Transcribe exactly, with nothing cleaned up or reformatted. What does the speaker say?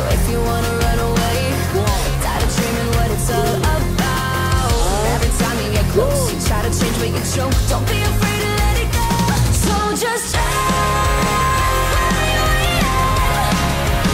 So if you wanna run away, tired of dreaming what it's all about. Every time you get close, you try to change but you choke. Don't be afraid to let it go. So just